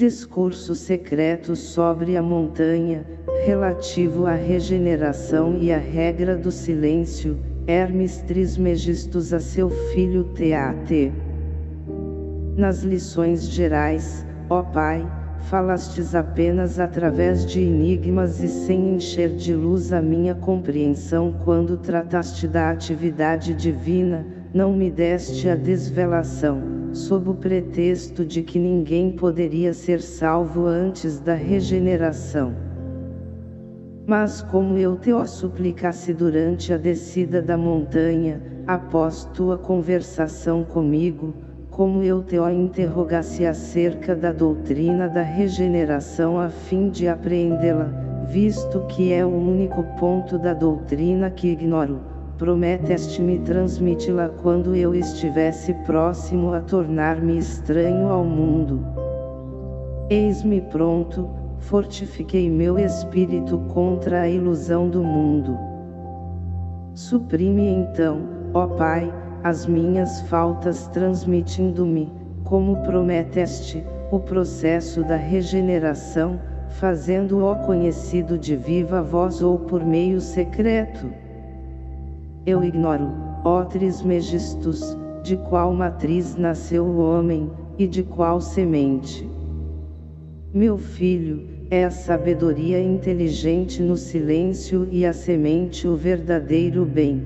Discurso secreto sobre a montanha, relativo à regeneração e à regra do silêncio, Hermes Trismegistus a seu filho Tat. Nas lições gerais, ó Pai, falastes apenas através de enigmas e sem encher de luz a minha compreensão quando trataste da atividade divina, não me deste a desvelação, sob o pretexto de que ninguém poderia ser salvo antes da regeneração. Mas como eu te o suplicasse durante a descida da montanha, após tua conversação comigo, como eu te o interrogasse acerca da doutrina da regeneração a fim de apreendê-la, visto que é o único ponto da doutrina que ignoro, prometeste-me transmiti-la quando eu estivesse próximo a tornar-me estranho ao mundo. Eis-me pronto, fortifiquei meu espírito contra a ilusão do mundo. Suprime então, ó Pai, as minhas faltas transmitindo-me, como prometeste, o processo da regeneração, fazendo-o conhecido de viva voz ou por meio secreto. Eu ignoro, ó Trismegistus, de qual matriz nasceu o homem, e de qual semente. Meu filho, é a sabedoria inteligente no silêncio e a semente o verdadeiro bem.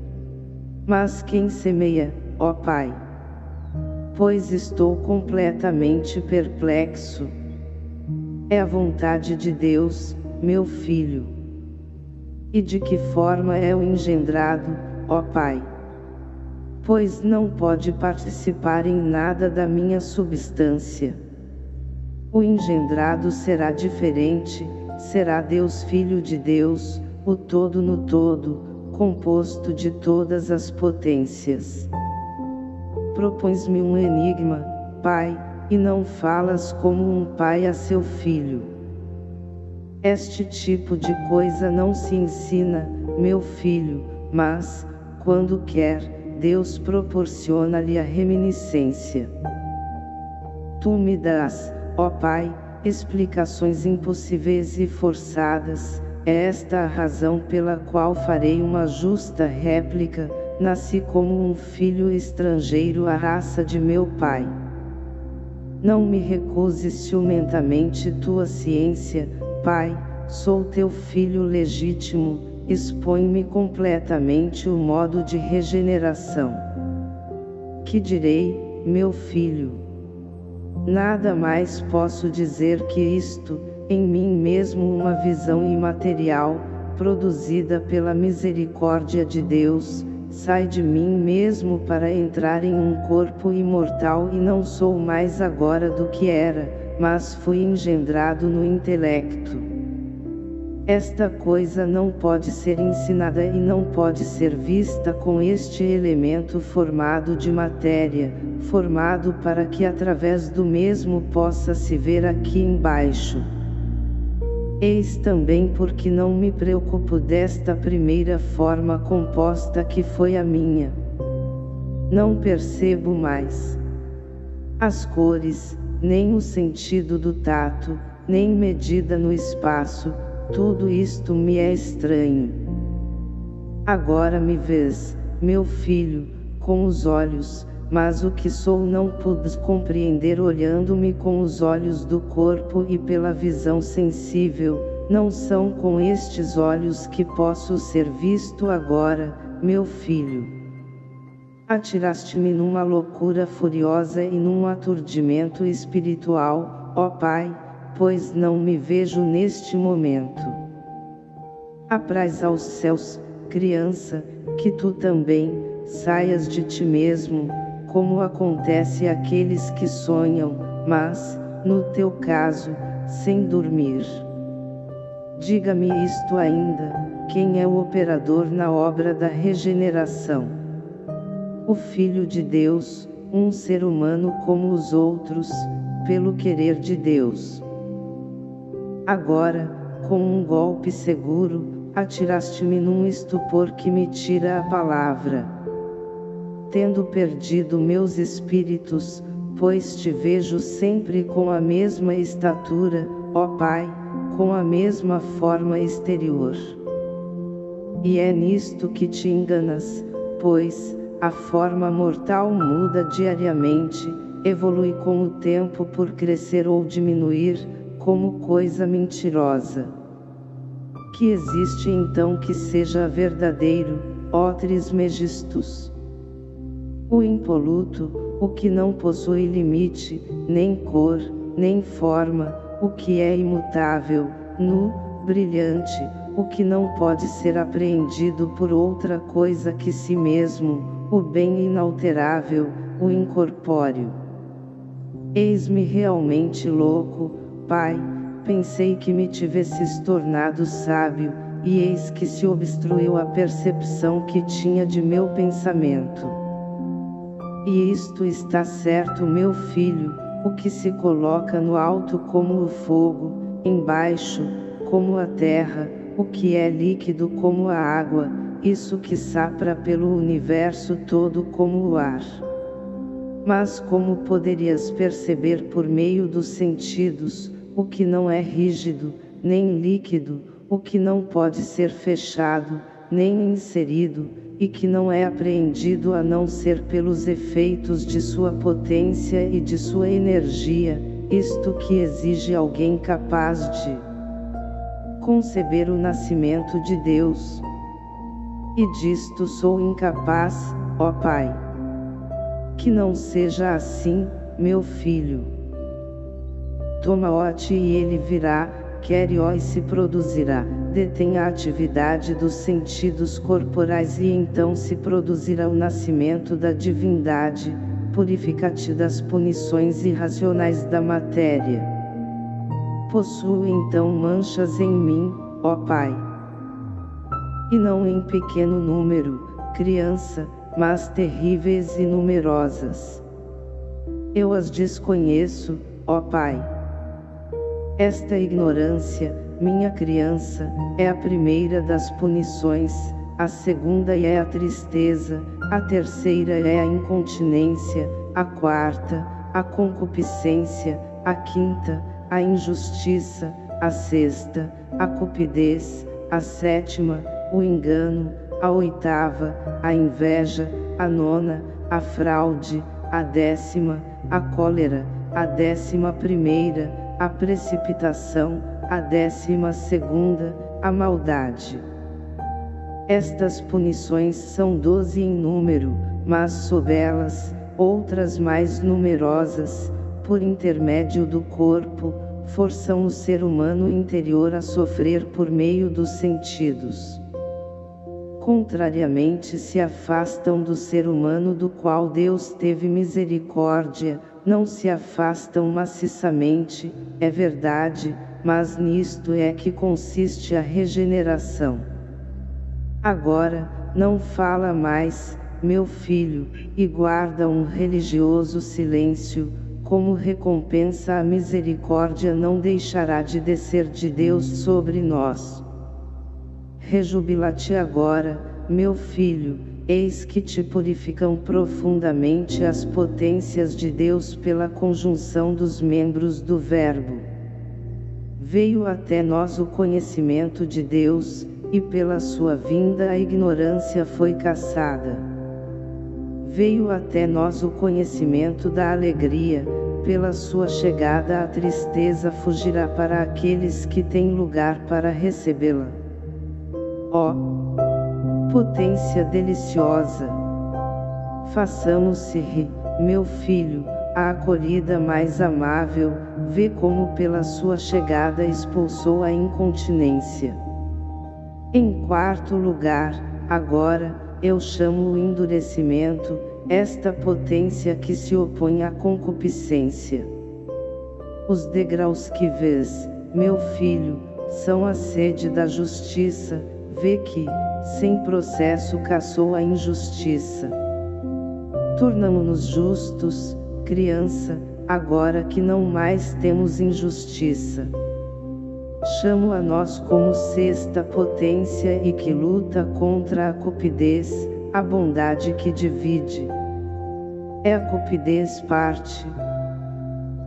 Mas quem semeia, ó Pai? Pois estou completamente perplexo. É a vontade de Deus, meu filho. E de que forma é o engendrado, ó Pai? Pois não pode participar em nada da minha substância. O engendrado será diferente, será Deus Filho de Deus, o todo no todo, composto de todas as potências. Propões-me um enigma, Pai, e não falas como um pai a seu filho. Este tipo de coisa não se ensina, meu filho, mas, quando quer, Deus proporciona-lhe a reminiscência. Tu me dás, ó Pai, explicações impossíveis e forçadas. É esta a razão pela qual farei uma justa réplica: nasci como um filho estrangeiro à raça de meu pai. Não me recuses ciumentamente tua ciência, Pai, sou teu filho legítimo, expõe-me completamente o modo de regeneração. Que direi, meu filho? Nada mais posso dizer que isto, em mim mesmo uma visão imaterial, produzida pela misericórdia de Deus, sai de mim mesmo para entrar em um corpo imortal e não sou mais agora do que era, mas fui engendrado no intelecto. Esta coisa não pode ser ensinada e não pode ser vista com este elemento formado de matéria, formado para que através do mesmo possa se ver aqui embaixo. Eis também porque não me preocupo desta primeira forma composta que foi a minha. Não percebo mais as cores, nem o sentido do tato, nem medida no espaço, tudo isto me é estranho. Agora me vês, meu filho, com os olhos, mas o que sou não pudes compreender olhando-me com os olhos do corpo e pela visão sensível, não são com estes olhos que posso ser visto agora, meu filho. Atiraste-me numa loucura furiosa e num aturdimento espiritual, ó Pai, pois não me vejo neste momento. Apraz aos céus, criança, que tu também saias de ti mesmo, como acontece àqueles que sonham, mas, no teu caso, sem dormir. Diga-me isto ainda: quem é o operador na obra da regeneração? O Filho de Deus, um ser humano como os outros, pelo querer de Deus. Agora, com um golpe seguro, atiraste-me num estupor que me tira a palavra. Tendo perdido meus espíritos, pois te vejo sempre com a mesma estatura, ó Pai, com a mesma forma exterior. E é nisto que te enganas, pois a forma mortal muda diariamente, evolui com o tempo por crescer ou diminuir, como coisa mentirosa. Que existe então que seja verdadeiro, ó Trismegistus? O impoluto, o que não possui limite, nem cor, nem forma, o que é imutável, nu, brilhante, o que não pode ser apreendido por outra coisa que si mesmo, o bem inalterável, o incorpóreo. Eis-me realmente louco, Pai, pensei que me tivesses tornado sábio, e eis que se obstruiu a percepção que tinha de meu pensamento. E isto está certo, meu filho, o que se coloca no alto como o fogo, embaixo, como a terra, o que é líquido como a água, isso que sapra pelo universo todo como o ar. Mas como poderias perceber por meio dos sentidos, o que não é rígido, nem líquido, o que não pode ser fechado, nem inserido, e que não é apreendido a não ser pelos efeitos de sua potência e de sua energia, isto que exige alguém capaz de conceber o nascimento de Deus. E disto sou incapaz, ó Pai. Que não seja assim, meu filho. Toma-o-te e ele virá, quere-o e se produzirá, detém a atividade dos sentidos corporais e então se produzirá o nascimento da divindade, purifica-te das punições irracionais da matéria. Possuo então manchas em mim, ó Pai. E não em pequeno número, criança, mas terríveis e numerosas. Eu as desconheço, ó Pai. Esta ignorância, minha criança, é a primeira das punições, a segunda é a tristeza, a terceira é a incontinência, a quarta, a concupiscência, a quinta, a injustiça, a sexta, a cupidez, a sétima, o engano, a oitava, a inveja, a nona, a fraude, a décima, a cólera, a 11ª, a precipitação, a 12ª, a maldade. Estas punições são 12 em número, mas sob elas, outras mais numerosas, por intermédio do corpo, forçam o ser humano interior a sofrer por meio dos sentidos. Contrariamente se afastam do ser humano do qual Deus teve misericórdia, não se afastam maciçamente, é verdade, mas nisto é que consiste a regeneração. Agora, não fala mais, meu filho, e guarda um religioso silêncio, como recompensa a misericórdia não deixará de descer de Deus sobre nós. Rejubila-te agora, meu filho, eis que te purificam profundamente as potências de Deus pela conjunção dos membros do Verbo. Veio até nós o conhecimento de Deus, e pela sua vinda a ignorância foi cassada. Veio até nós o conhecimento da alegria, pela sua chegada a tristeza fugirá para aqueles que têm lugar para recebê-la. Ó potência deliciosa! Façamos-se rir, meu filho, a acolhida mais amável, vê como pela sua chegada expulsou a incontinência. Em quarto lugar, agora, eu chamo o endurecimento, esta potência que se opõe à concupiscência. Os degraus que vês, meu filho, são a sede da justiça, vê que, sem processo cassou a injustiça. Tornamo-nos justos, criança, agora que não mais temos injustiça. Chamo a nós como sexta potência e que luta contra a cupidez, a bondade que divide. É a cupidez parte,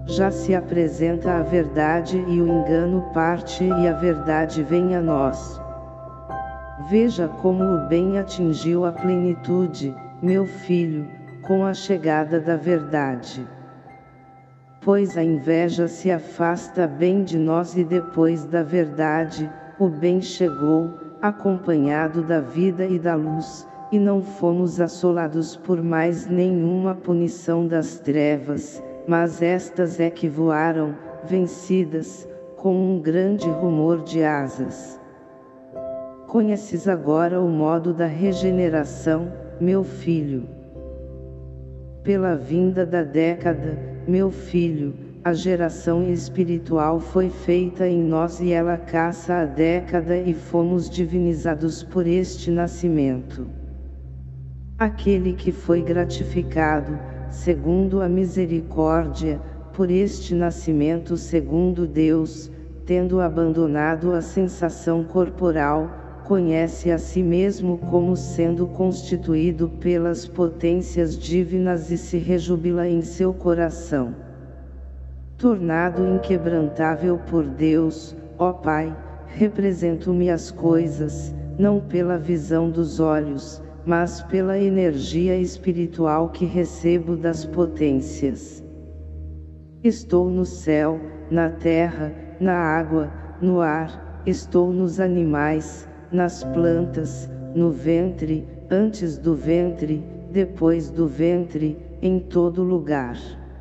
já se apresenta a verdade e o engano parte e a verdade vem a nós. Veja como o bem atingiu a plenitude, meu filho, com a chegada da verdade. Pois a inveja se afasta bem de nós e depois da verdade, o bem chegou, acompanhado da vida e da luz, e não fomos assolados por mais nenhuma punição das trevas, mas estas é que voaram, vencidas, com um grande rumor de asas. Conheces agora o modo da regeneração, meu filho. Pela vinda da década, meu filho, a geração espiritual foi feita em nós e ela caça a década e fomos divinizados por este nascimento. Aquele que foi gratificado, segundo a misericórdia, por este nascimento segundo Deus, tendo abandonado a sensação corporal, conhece a si mesmo como sendo constituído pelas potências divinas e se rejubila em seu coração. Tornado inquebrantável por Deus, ó Pai, represento-me as coisas, não pela visão dos olhos, mas pela energia espiritual que recebo das potências. Estou no céu, na terra, na água, no ar, estou nos animais, nas plantas, no ventre, antes do ventre, depois do ventre, em todo lugar.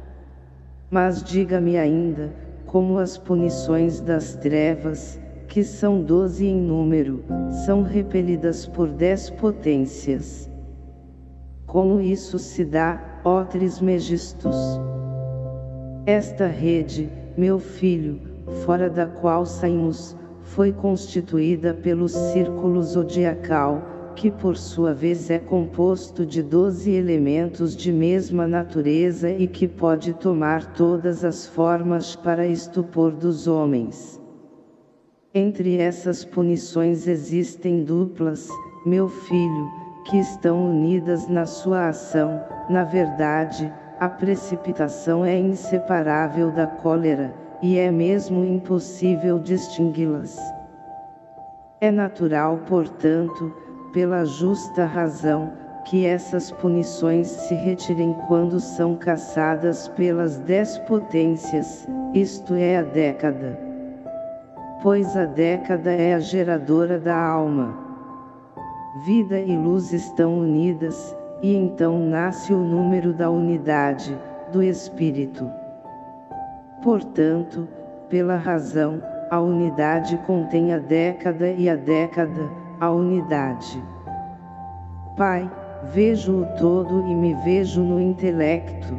Mas diga-me ainda, como as punições das trevas, que são 12 em número, são repelidas por 10 potências. Como isso se dá, ó Trismegistus? Esta rede, meu filho, fora da qual saímos, foi constituída pelo círculo zodiacal, que por sua vez é composto de 12 elementos de mesma natureza e que pode tomar todas as formas para estupor dos homens. Entre essas punições existem duplas, meu filho, que estão unidas na sua ação. Na verdade, a precipitação é inseparável da cólera, e é mesmo impossível distingui-las. É natural, portanto, pela justa razão, que essas punições se retirem quando são caçadas pelas 10 potências, isto é a década. Pois a década é a geradora da alma. Vida e luz estão unidas, e então nasce o número da unidade, do Espírito. Portanto, pela razão, a unidade contém a década e a década, a unidade. Pai, vejo o todo e me vejo no intelecto.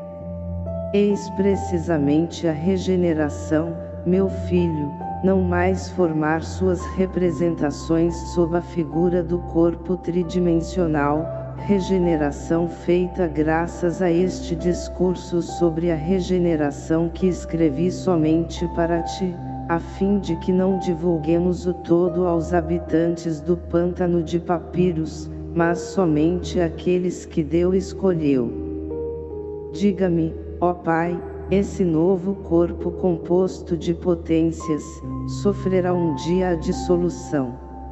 Eis precisamente a regeneração, meu filho, não mais formar suas representações sob a figura do corpo tridimensional, regeneração feita graças a este discurso sobre a regeneração que escrevi somente para ti, a fim de que não divulguemos o todo aos habitantes do pântano de Papiros, mas somente àqueles que Deus escolheu. Diga-me, ó Pai, esse novo corpo composto de potências, sofrerá um dia a dissolução.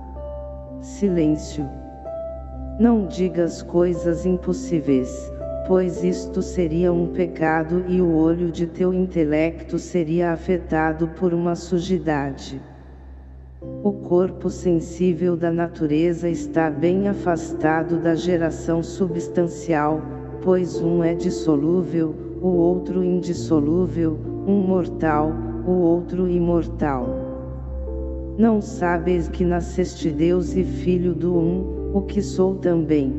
Silêncio. Não digas coisas impossíveis, pois isto seria um pecado e o olho de teu intelecto seria afetado por uma sujidade. O corpo sensível da natureza está bem afastado da geração substancial, pois um é dissolúvel, o outro indissolúvel, um mortal, o outro imortal. Não sabes que nasceste Deus e Filho do o que sou também.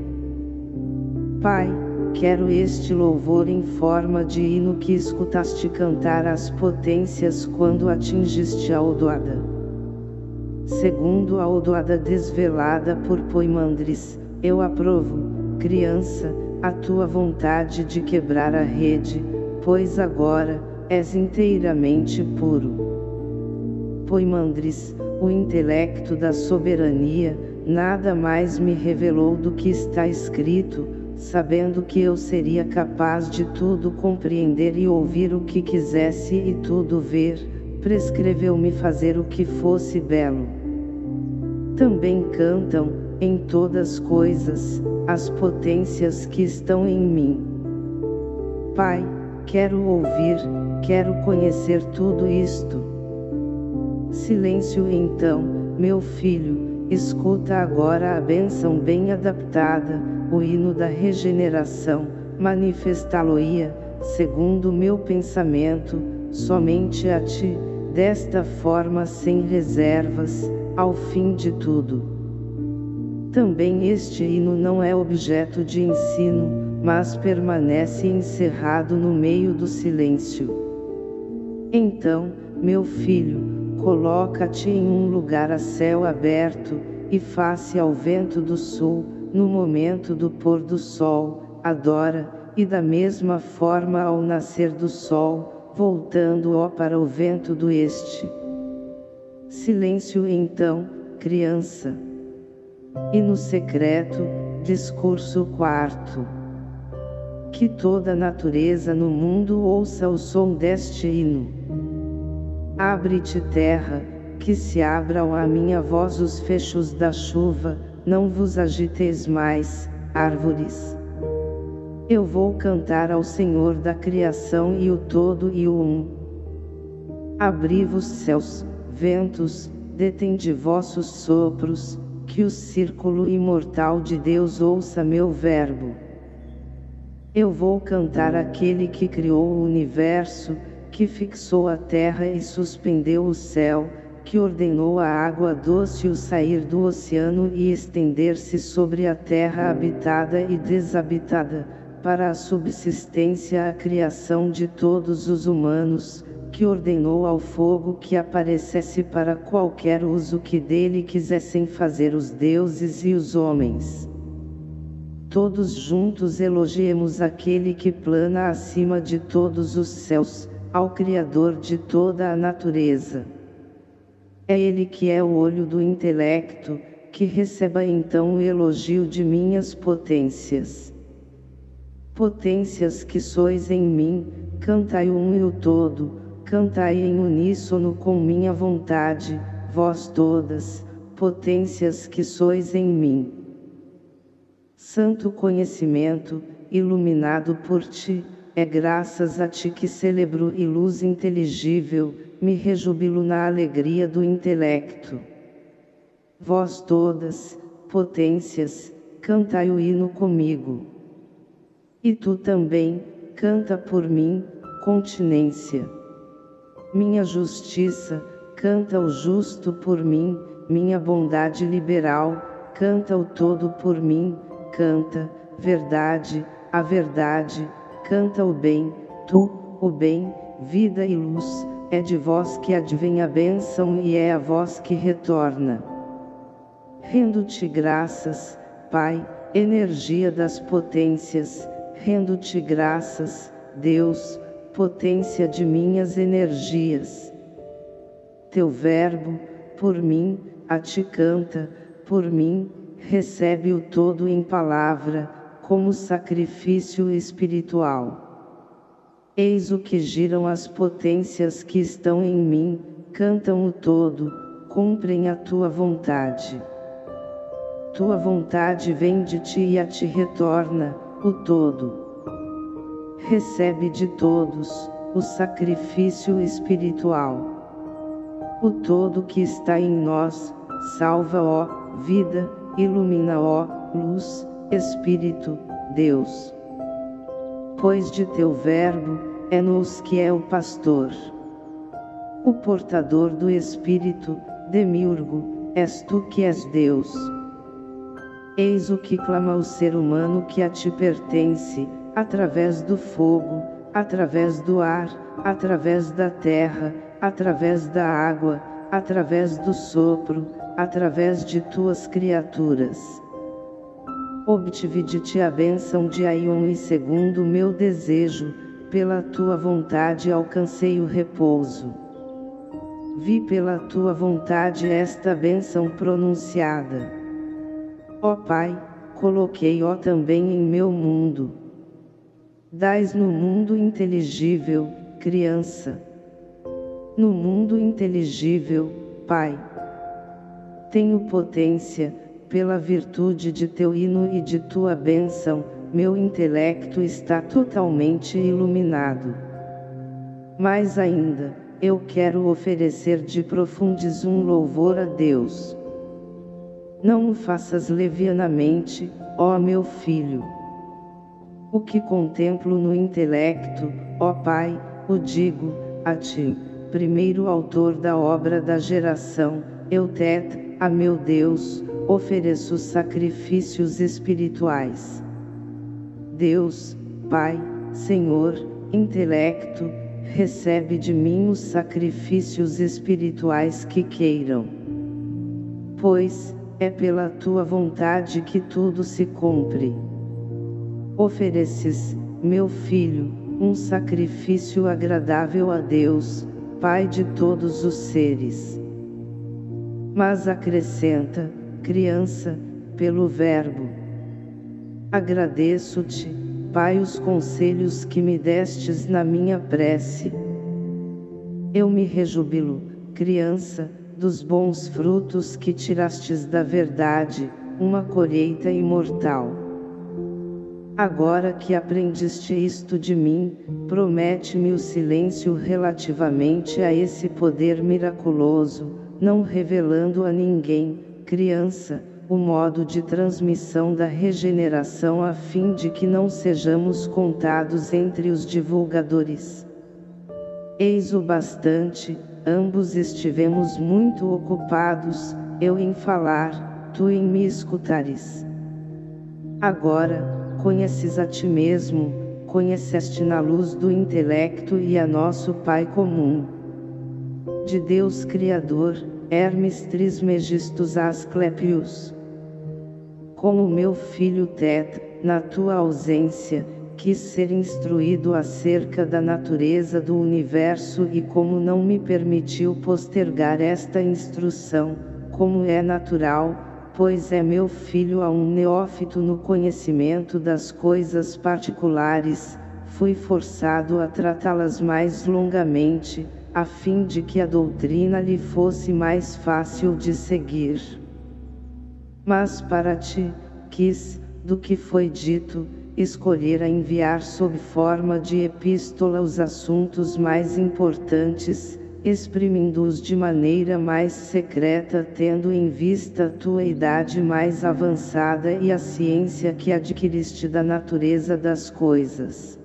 Pai, quero este louvor em forma de hino que escutaste cantar às potências quando atingiste a Odoada. Segundo a Odoada desvelada por Poimandres, eu aprovo, criança, a tua vontade de quebrar a rede, pois agora, és inteiramente puro. Poimandres, o intelecto da soberania, nada mais me revelou do que está escrito, sabendo que eu seria capaz de tudo compreender e ouvir o que quisesse e tudo ver, prescreveu-me fazer o que fosse belo. Também cantam, em todas coisas, as potências que estão em mim. Pai, quero ouvir, quero conhecer tudo isto. Silêncio então, meu filho, escuta agora a bênção bem adaptada, o hino da regeneração, manifestá-lo-ia, segundo meu pensamento, somente a ti, desta forma sem reservas, ao fim de tudo. Também este hino não é objeto de ensino, mas permanece encerrado no meio do silêncio. Então, meu filho, coloca-te em um lugar a céu aberto, e face ao vento do sul, no momento do pôr do sol, adora, e da mesma forma ao nascer do sol, voltando-o para o vento do este. Silêncio então, criança. E no secreto, discurso quarto. Que toda a natureza no mundo ouça o som deste hino. Abre-te terra, que se abram à minha voz os fechos da chuva, não vos agiteis mais, árvores. Eu vou cantar ao Senhor da criação e o todo e o um. Abri-vos céus, ventos, detende vossos sopros, que o círculo imortal de Deus ouça meu verbo. Eu vou cantar àquele que criou o universo, que fixou a terra e suspendeu o céu, que ordenou a água doce o sair do oceano e estender-se sobre a terra habitada e desabitada, para a subsistência a criação de todos os humanos, que ordenou ao fogo que aparecesse para qualquer uso que dele quisessem fazer os deuses e os homens. Todos juntos elogiemos aquele que plana acima de todos os céus, ao Criador de toda a natureza. É Ele que é o olho do intelecto, que receba então o elogio de minhas potências. Potências que sois em mim, cantai o um e o todo, cantai em uníssono com minha vontade, vós todas, potências que sois em mim. Santo conhecimento, iluminado por ti, é graças a ti que celebro e luz inteligível, me rejubilo na alegria do intelecto. Vós todas, potências, cantai o hino comigo. E tu também, canta por mim, continência. Minha justiça, canta o justo por mim, minha bondade liberal, canta o todo por mim, canta, verdade, a verdade, canta o bem, tu, o bem, vida e luz, é de vós que advém a bênção e é a vós que retorna. Rendo-te graças, Pai, energia das potências, rendo-te graças, Deus, potência de minhas energias. Teu verbo, por mim, a ti canta, por mim, recebe o todo em palavra, como sacrifício espiritual. Eis o que giram as potências que estão em mim, cantam o todo, cumprem a tua vontade. Tua vontade vem de ti e a ti retorna, o todo. Recebe de todos, o sacrifício espiritual. O todo que está em nós, salva, ó, vida, ilumina, ó, luz, Espírito, Deus. Pois de teu verbo, é-nos que é o pastor. O portador do Espírito, Demiurgo, és tu que és Deus. Eis o que clama o ser humano que a ti pertence, através do fogo, através do ar, através da terra, através da água, através do sopro, através de tuas criaturas. Obtive de ti a bênção de Aion e segundo o meu desejo, pela tua vontade alcancei o repouso. Vi pela tua vontade esta bênção pronunciada. Ó Pai, coloquei-o também em meu mundo. Dais no mundo inteligível, criança. No mundo inteligível, Pai. Tenho potência, pela virtude de teu hino e de tua bênção, meu intelecto está totalmente iluminado. Mais ainda, eu quero oferecer de profundis um louvor a Deus. Não o faças levianamente, ó meu filho. O que contemplo no intelecto, ó Pai, o digo a ti, primeiro autor da obra da geração, eu a meu Deus, ofereço sacrifícios espirituais. Deus, Pai, Senhor, intelecto, recebe de mim os sacrifícios espirituais que queiram. Pois, é pela tua vontade que tudo se cumpre. Ofereces, meu filho, um sacrifício agradável a Deus, Pai de todos os seres. Mas acrescenta, criança, pelo verbo. Agradeço-te, Pai, os conselhos que me destes na minha prece. Eu me rejubilo, criança, dos bons frutos que tirastes da verdade, uma colheita imortal. Agora que aprendeste isto de mim, promete-me o silêncio relativamente a esse poder miraculoso, não revelando a ninguém, criança, o modo de transmissão da regeneração a fim de que não sejamos contados entre os divulgadores. Eis o bastante, ambos estivemos muito ocupados, eu em falar, tu em me escutares. Agora, conheces a ti mesmo, conheceste na luz do intelecto e a nosso Pai comum. De Deus Criador, Hermes Trismegistus Asclepius. Como meu filho na tua ausência, quis ser instruído acerca da natureza do universo e como não me permitiu postergar esta instrução, como é natural, pois é meu filho a um neófito no conhecimento das coisas particulares, fui forçado a tratá-las mais longamente, a fim de que a doutrina lhe fosse mais fácil de seguir. Mas para ti, quis, do que foi dito, escolher a enviar sob forma de epístola os assuntos mais importantes, exprimindo-os de maneira mais secreta, tendo em vista a tua idade mais avançada e a ciência que adquiriste da natureza das coisas.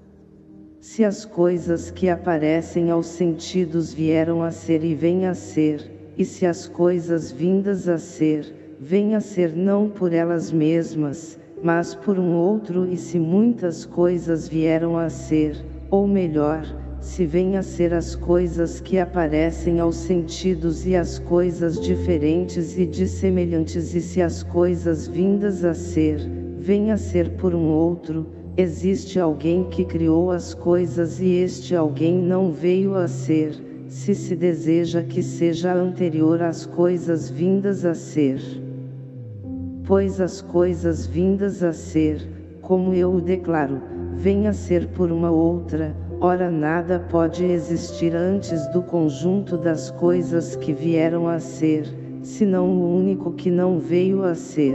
Se as coisas que aparecem aos sentidos vieram a ser e vêm a ser, e se as coisas vindas a ser, vêm a ser não por elas mesmas, mas por um outro, e se muitas coisas vieram a ser, ou melhor, se vêm a ser as coisas que aparecem aos sentidos e as coisas diferentes e dissemelhantes, e se as coisas vindas a ser, vêm a ser por um outro, existe alguém que criou as coisas e este alguém não veio a ser, se deseja que seja anterior às coisas vindas a ser. Pois as coisas vindas a ser, como eu o declaro, vêm a ser por uma outra, ora nada pode existir antes do conjunto das coisas que vieram a ser, senão o único que não veio a ser.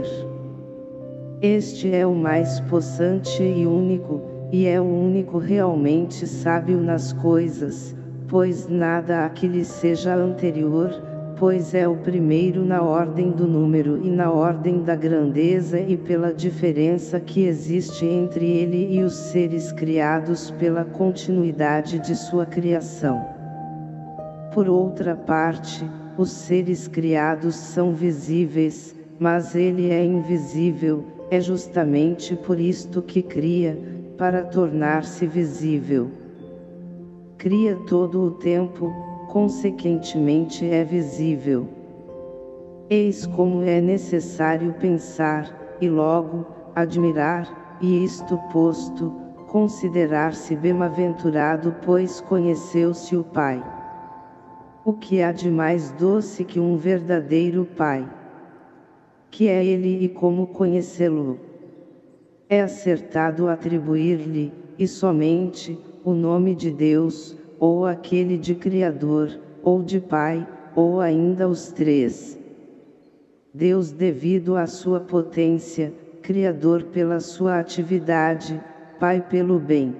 Este é o mais possante e único, e é o único realmente sábio nas coisas, pois nada há que lhe seja anterior, pois é o primeiro na ordem do número e na ordem da grandeza e pela diferença que existe entre ele e os seres criados pela continuidade de sua criação. Por outra parte, os seres criados são visíveis, mas ele é invisível, é justamente por isto que cria, para tornar-se visível. Cria todo o tempo, consequentemente é visível. Eis como é necessário pensar, e logo, admirar, e isto posto, considerar-se bem-aventurado, pois conheceu-se o Pai. O que há de mais doce que um verdadeiro Pai? que é Ele e como conhecê-lo. É acertado atribuir-lhe, e somente, o nome de Deus, ou aquele de Criador, ou de Pai, ou ainda os três. Deus devido à sua potência, Criador pela sua atividade, Pai pelo bem.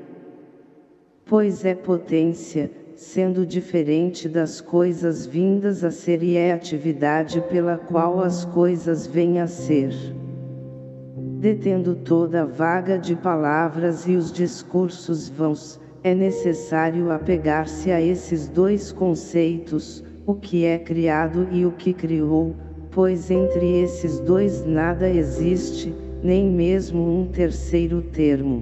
Pois é potência, sendo diferente das coisas vindas a ser, e é atividade pela qual as coisas vêm a ser. Detendo toda a vaga de palavras e os discursos vãos, é necessário apegar-se a esses dois conceitos, o que é criado e o que criou, pois entre esses dois nada existe, nem mesmo um terceiro termo.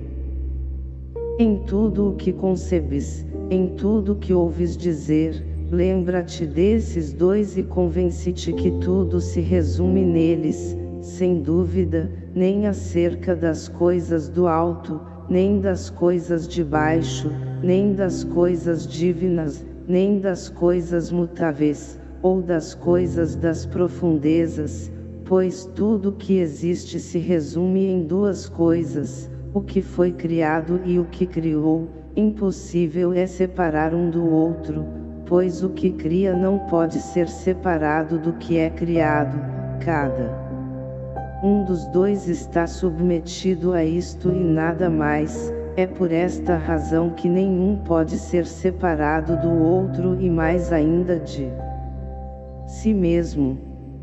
Em tudo o que concebes, em tudo o que ouves dizer, lembra-te desses dois e convence-te que tudo se resume neles, sem dúvida, nem acerca das coisas do alto, nem das coisas de baixo, nem das coisas divinas, nem das coisas mutáveis, ou das coisas das profundezas, pois tudo que existe se resume em duas coisas, o que foi criado e o que criou. Impossível é separar um do outro, pois o que cria não pode ser separado do que é criado, cada um dos dois está submetido a isto e nada mais. É por esta razão que nenhum pode ser separado do outro e mais ainda de si mesmo.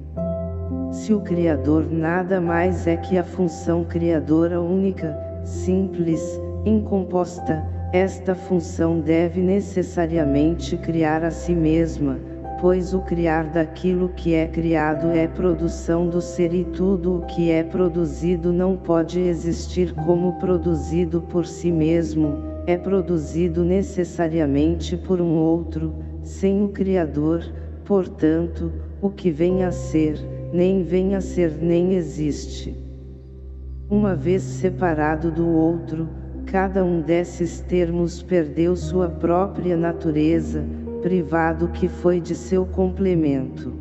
Se o Criador nada mais é que a função criadora única, simples, incomposta, esta função deve necessariamente criar a si mesma, pois o criar daquilo que é criado é produção do ser e tudo o que é produzido não pode existir como produzido por si mesmo, é produzido necessariamente por um outro, sem o Criador, portanto, o que vem a ser, nem vem a ser nem existe. Uma vez separado do outro, cada um desses termos perdeu sua própria natureza, privado que foi de seu complemento.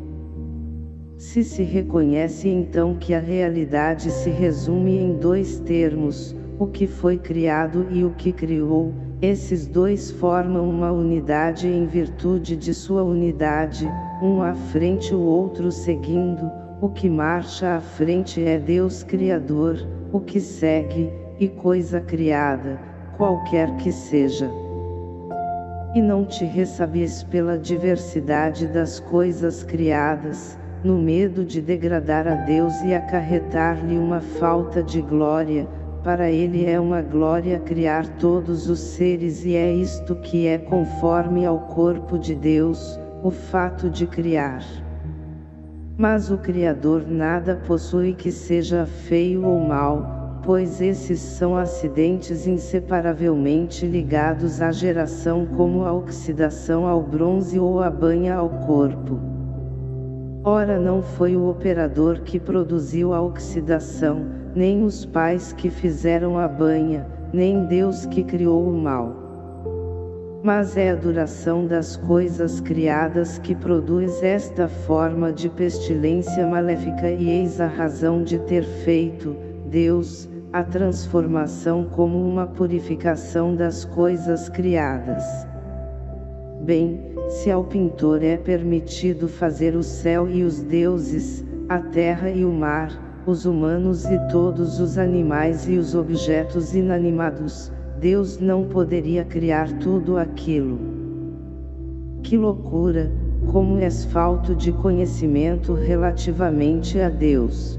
Se reconhece então que a realidade se resume em dois termos, o que foi criado e o que criou, esses dois formam uma unidade em virtude de sua unidade, um à frente o outro seguindo, o que marcha à frente é Deus Criador, o que segue, e coisa criada, qualquer que seja. E não te ressabies pela diversidade das coisas criadas, no medo de degradar a Deus e acarretar-lhe uma falta de glória. Para ele é uma glória criar todos os seres e é isto que é conforme ao corpo de Deus, o fato de criar. Mas o Criador nada possui que seja feio ou mau, pois esses são acidentes inseparavelmente ligados à geração, como a oxidação ao bronze ou a banha ao corpo. Ora, não foi o operador que produziu a oxidação, nem os pais que fizeram a banha, nem Deus que criou o mal. Mas é a duração das coisas criadas que produz esta forma de pestilência maléfica, e eis a razão de ter feito, Deus, a transformação como uma purificação das coisas criadas. Bem, se ao pintor é permitido fazer o céu e os deuses, a terra e o mar, os humanos e todos os animais e os objetos inanimados, Deus não poderia criar tudo aquilo. Que loucura, como és falto de conhecimento relativamente a Deus!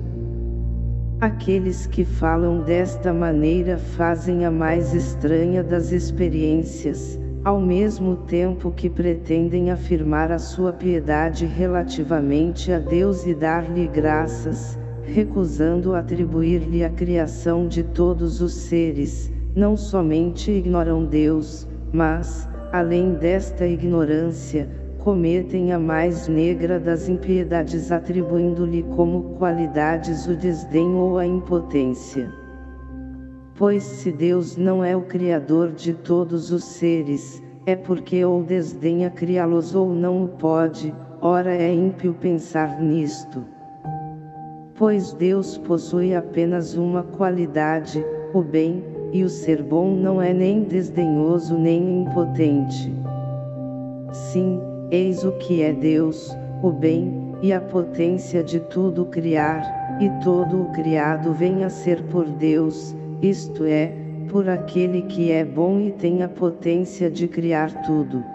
Aqueles que falam desta maneira fazem a mais estranha das experiências, ao mesmo tempo que pretendem afirmar a sua piedade relativamente a Deus e dar-lhe graças, recusando atribuir-lhe a criação de todos os seres. Não somente ignoram Deus, mas, além desta ignorância, cometem a mais negra das impiedades, atribuindo-lhe como qualidades o desdém ou a impotência. Pois se Deus não é o Criador de todos os seres, é porque ou desdenha criá-los ou não o pode. Ora, é ímpio pensar nisto. Pois Deus possui apenas uma qualidade, o bem, e o ser bom não é nem desdenhoso nem impotente. Sim, eis o que é Deus, o bem, e a potência de tudo criar, e todo o criado vem a ser por Deus, isto é, por aquele que é bom e tem a potência de criar tudo.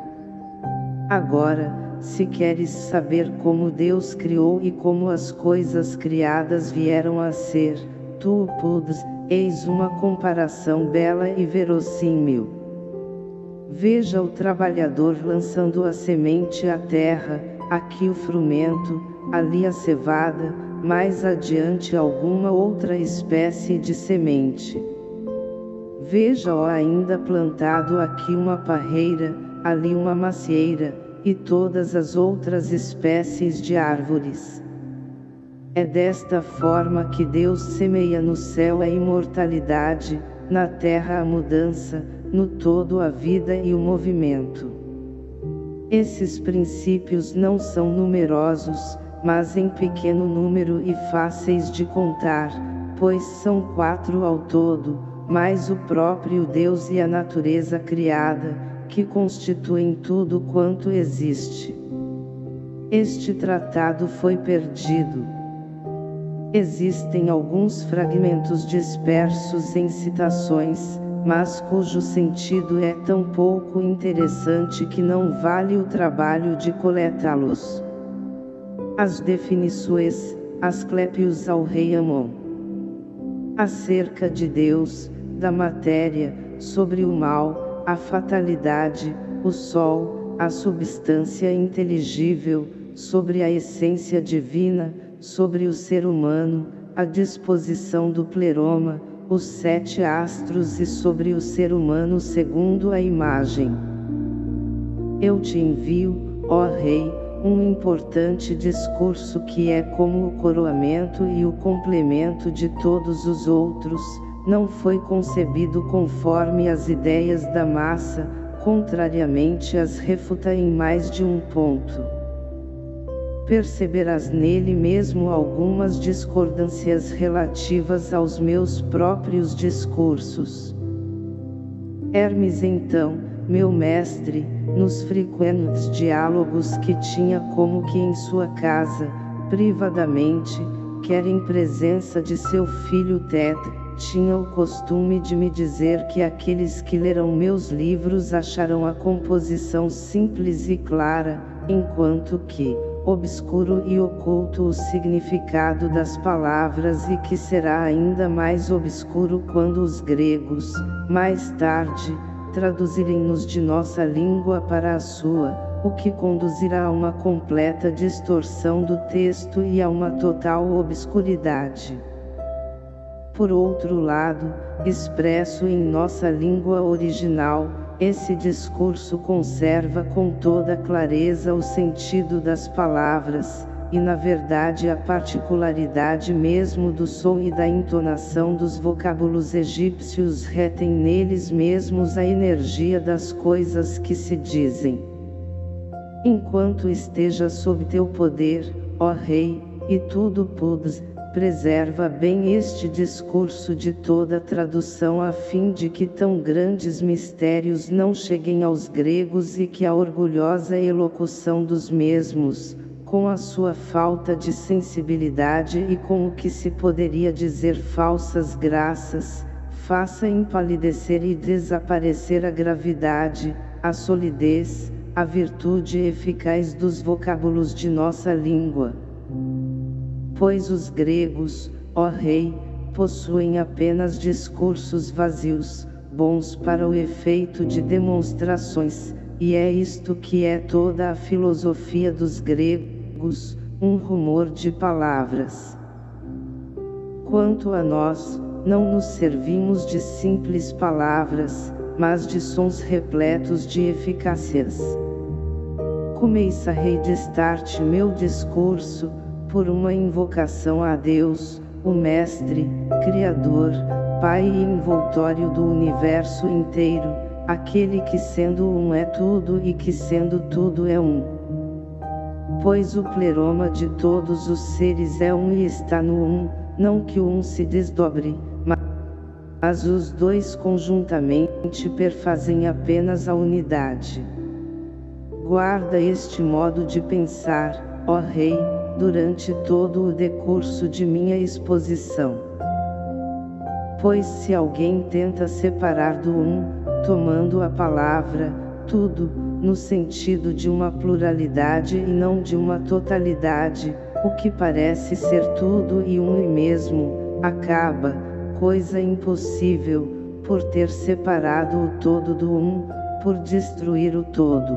Agora, se queres saber como Deus criou e como as coisas criadas vieram a ser, tu o podes, eis uma comparação bela e verossímil. Veja o trabalhador lançando a semente à terra, aqui o frumento, ali a cevada, mais adiante alguma outra espécie de semente. Veja-o ainda plantado aqui uma parreira, ali uma macieira, e todas as outras espécies de árvores. É desta forma que Deus semeia no céu a imortalidade, na terra a mudança, no todo a vida e o movimento. Esses princípios não são numerosos, mas em pequeno número e fáceis de contar, pois são 4 ao todo, mais o próprio Deus e a natureza criada, que constituem tudo quanto existe. Este tratado foi perdido. Existem alguns fragmentos dispersos em citações, mas cujo sentido é tão pouco interessante que não vale o trabalho de coletá-los. As definições, Asclépios ao rei Amon. Acerca de Deus, da matéria, sobre o mal, a fatalidade, o sol, a substância inteligível, sobre a essência divina, sobre o ser humano, a disposição do pleroma, os 7 astros e sobre o ser humano segundo a imagem. Eu te envio, ó Rei, um importante discurso que é como o coroamento e o complemento de todos os outros, não foi concebido conforme as ideias da massa, contrariamente as refuta em mais de um ponto. Perceberás nele mesmo algumas discordâncias relativas aos meus próprios discursos. Hermes então, meu mestre, nos frequentes diálogos que tinha como que em sua casa, privadamente, quer em presença de seu filho Teta, tinha o costume de me dizer que aqueles que lerão meus livros acharão a composição simples e clara, enquanto que, obscuro e oculto o significado das palavras e que será ainda mais obscuro quando os gregos, mais tarde, traduzirem-nos de nossa língua para a sua, o que conduzirá a uma completa distorção do texto e a uma total obscuridade. Por outro lado, expresso em nossa língua original, esse discurso conserva com toda clareza o sentido das palavras, e na verdade a particularidade mesmo do som e da entonação dos vocábulos egípcios retém neles mesmos a energia das coisas que se dizem. Enquanto esteja sob teu poder, ó Rei, e tudo podes, preserva bem este discurso de toda tradução a fim de que tão grandes mistérios não cheguem aos gregos e que a orgulhosa elocução dos mesmos, com a sua falta de sensibilidade e com o que se poderia dizer falsas graças, faça empalidecer e desaparecer a gravidade, a solidez, a virtude eficaz dos vocábulos de nossa língua. Pois os gregos, ó Rei, possuem apenas discursos vazios, bons para o efeito de demonstrações, e é isto que é toda a filosofia dos gregos, um rumor de palavras. Quanto a nós, não nos servimos de simples palavras, mas de sons repletos de eficácias. Começarei deste meu discurso, por uma invocação a Deus, o Mestre, Criador, Pai e envoltório do universo inteiro, aquele que sendo um é tudo e que sendo tudo é um. Pois o pleroma de todos os seres é um e está no um, não que o um se desdobre, mas os dois conjuntamente perfazem apenas a unidade. Guarda este modo de pensar, ó Rei, durante todo o decurso de minha exposição. Pois se alguém tenta separar do um, tomando a palavra, tudo, no sentido de uma pluralidade e não de uma totalidade, o que parece ser tudo e um e mesmo, acaba, coisa impossível, por ter separado o todo do um, por destruir o todo.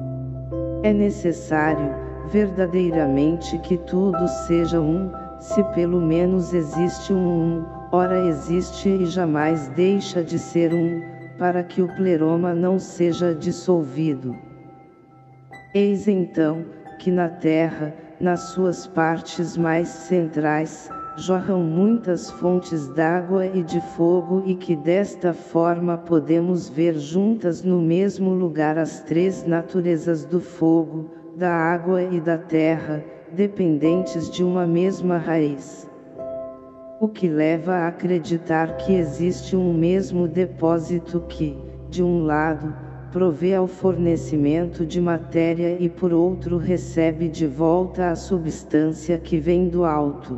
É necessário, verdadeiramente que tudo seja um, se pelo menos existe um, ora existe e jamais deixa de ser um, para que o pleroma não seja dissolvido. Eis então, que na Terra, nas suas partes mais centrais, jorram muitas fontes d'água e de fogo e que desta forma podemos ver juntas no mesmo lugar as três naturezas do fogo, da água e da terra, dependentes de uma mesma raiz. O que leva a acreditar que existe um mesmo depósito que, de um lado, provê ao fornecimento de matéria e por outro recebe de volta a substância que vem do alto.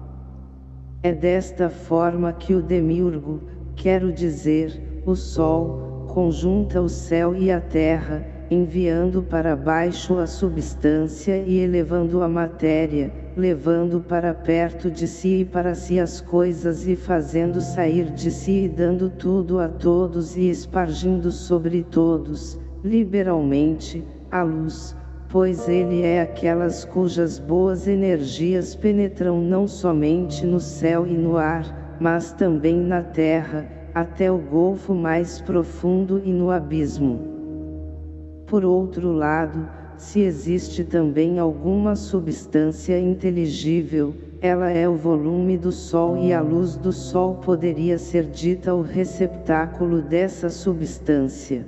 É desta forma que o demiurgo, quero dizer, o Sol, conjunta o céu e a terra, enviando para baixo a substância e elevando a matéria, levando para perto de si e para si as coisas e fazendo sair de si e dando tudo a todos e espargindo sobre todos, liberalmente, a luz, pois ele é aquelas cujas boas energias penetram não somente no céu e no ar, mas também na terra, até o golfo mais profundo e no abismo. Por outro lado, se existe também alguma substância inteligível, ela é o volume do Sol e a luz do Sol poderia ser dita o receptáculo dessa substância.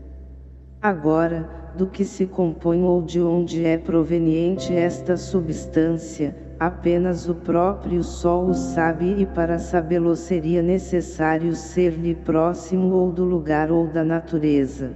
Agora, do que se compõe ou de onde é proveniente esta substância, apenas o próprio Sol o sabe e para sabê-lo seria necessário ser-lhe próximo ou do lugar ou da natureza.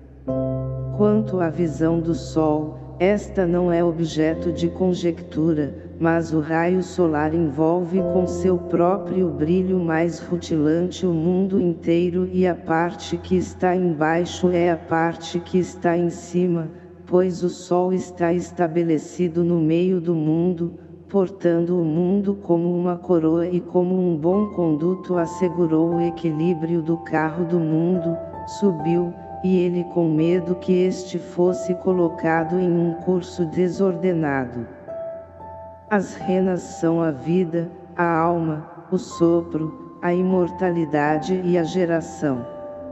Quanto à visão do Sol, esta não é objeto de conjectura, mas o raio solar envolve com seu próprio brilho mais rutilante o mundo inteiro e a parte que está embaixo é a parte que está em cima, pois o Sol está estabelecido no meio do mundo, portando o mundo como uma coroa e como um bom conduto assegurou o equilíbrio do carro do mundo, subiu, e ele com medo que este fosse colocado em um curso desordenado. As renas são a vida, a alma, o sopro, a imortalidade e a geração.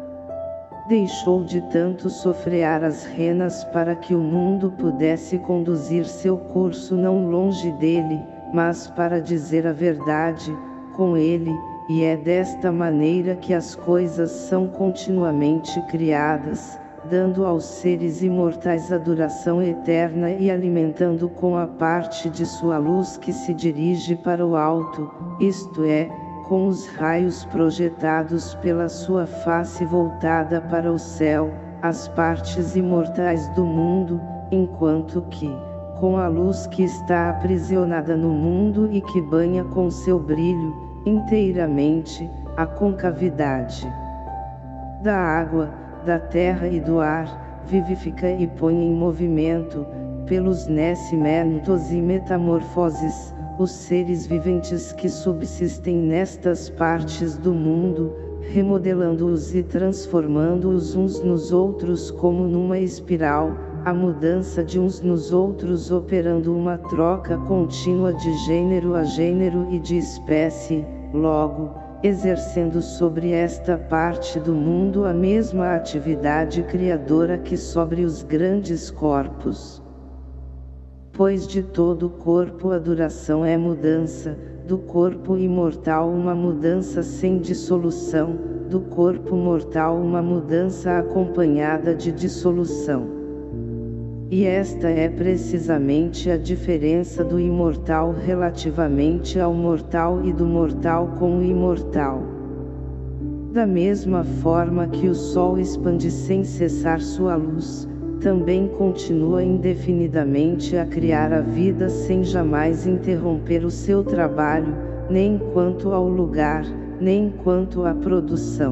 Deixou de tanto sofrear as renas para que o mundo pudesse conduzir seu curso não longe dele, mas para dizer a verdade, com ele, e é desta maneira que as coisas são continuamente criadas, dando aos seres imortais a duração eterna e alimentando com a parte de sua luz que se dirige para o alto, isto é, com os raios projetados pela sua face voltada para o céu, as partes imortais do mundo, enquanto que, com a luz que está aprisionada no mundo e que banha com seu brilho, inteiramente, a concavidade da água, da terra e do ar, vivifica e põe em movimento, pelos nascimentos e metamorfoses, os seres viventes que subsistem nestas partes do mundo, remodelando-os e transformando-os uns nos outros como numa espiral, a mudança de uns nos outros operando uma troca contínua de gênero a gênero e de espécie, logo, exercendo sobre esta parte do mundo a mesma atividade criadora que sobre os grandes corpos. Pois de todo corpo a duração é mudança, do corpo imortal uma mudança sem dissolução, do corpo mortal uma mudança acompanhada de dissolução. E esta é precisamente a diferença do imortal relativamente ao mortal e do mortal com o imortal. Da mesma forma que o Sol expande sem cessar sua luz, também continua indefinidamente a criar a vida sem jamais interromper o seu trabalho, nem quanto ao lugar, nem quanto à produção.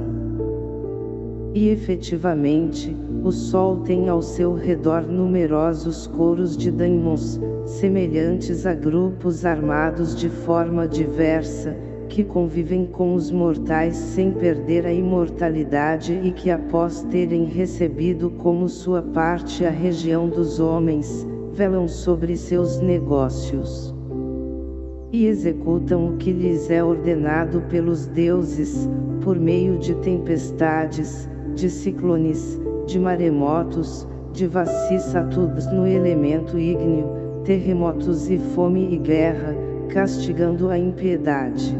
E efetivamente, o Sol tem ao seu redor numerosos coros de daimons, semelhantes a grupos armados de forma diversa, que convivem com os mortais sem perder a imortalidade e que, após terem recebido como sua parte a região dos homens, velam sobre seus negócios e executam o que lhes é ordenado pelos deuses, por meio de tempestades, de ciclones, de maremotos, de vicissitudes no elemento ígneo, terremotos e fome e guerra, castigando a impiedade.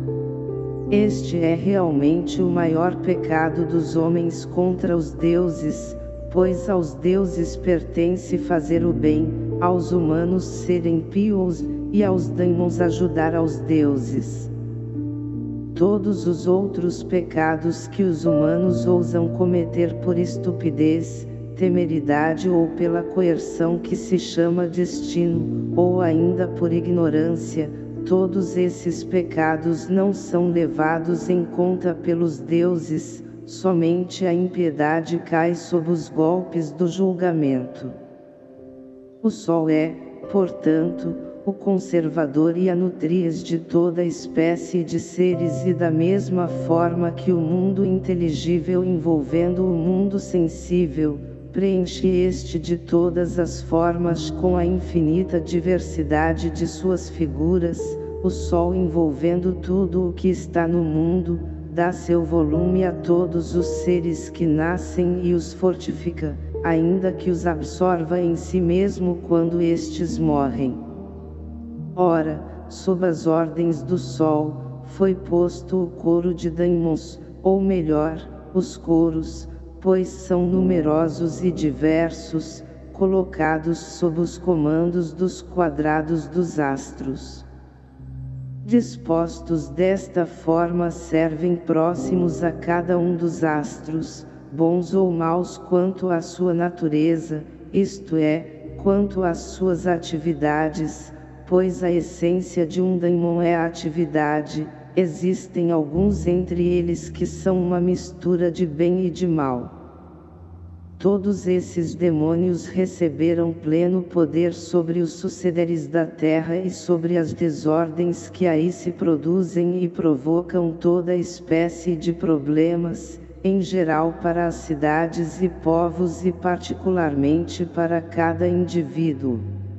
Este é realmente o maior pecado dos homens contra os deuses, pois aos deuses pertence fazer o bem, aos humanos serem pios, e aos daimons ajudar aos deuses. Todos os outros pecados que os humanos ousam cometer por estupidez, temeridade ou pela coerção que se chama destino, ou ainda por ignorância, todos esses pecados não são levados em conta pelos deuses, somente a impiedade cai sob os golpes do julgamento. O Sol é, portanto, o conservador e a nutriz de toda espécie de seres, e da mesma forma que o mundo inteligível envolvendo o mundo sensível, preenche este de todas as formas com a infinita diversidade de suas figuras, o Sol envolvendo tudo o que está no mundo, dá seu volume a todos os seres que nascem e os fortifica, ainda que os absorva em si mesmo quando estes morrem. Ora, sob as ordens do Sol, foi posto o coro de daimons, ou melhor, os coros, pois são numerosos e diversos, colocados sob os comandos dos quadrados dos astros. Dispostos desta forma servem próximos a cada um dos astros, bons ou maus quanto à sua natureza, isto é, quanto às suas atividades, pois a essência de um daimon é a atividade. Existem alguns entre eles que são uma mistura de bem e de mal. Todos esses demônios receberam pleno poder sobre os sucederes da terra e sobre as desordens que aí se produzem e provocam toda espécie de problemas, em geral para as cidades e povos e particularmente para cada indivíduo.